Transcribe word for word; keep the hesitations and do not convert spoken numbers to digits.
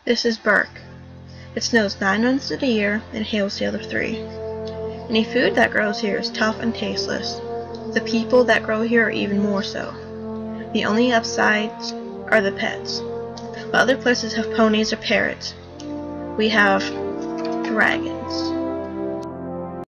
This is Berk. It snows nine months of the year and hails the other three. Any food that grows here is tough and tasteless. The people that grow here are even more so. The only upsides are the pets. But other places have ponies or parrots. We have dragons.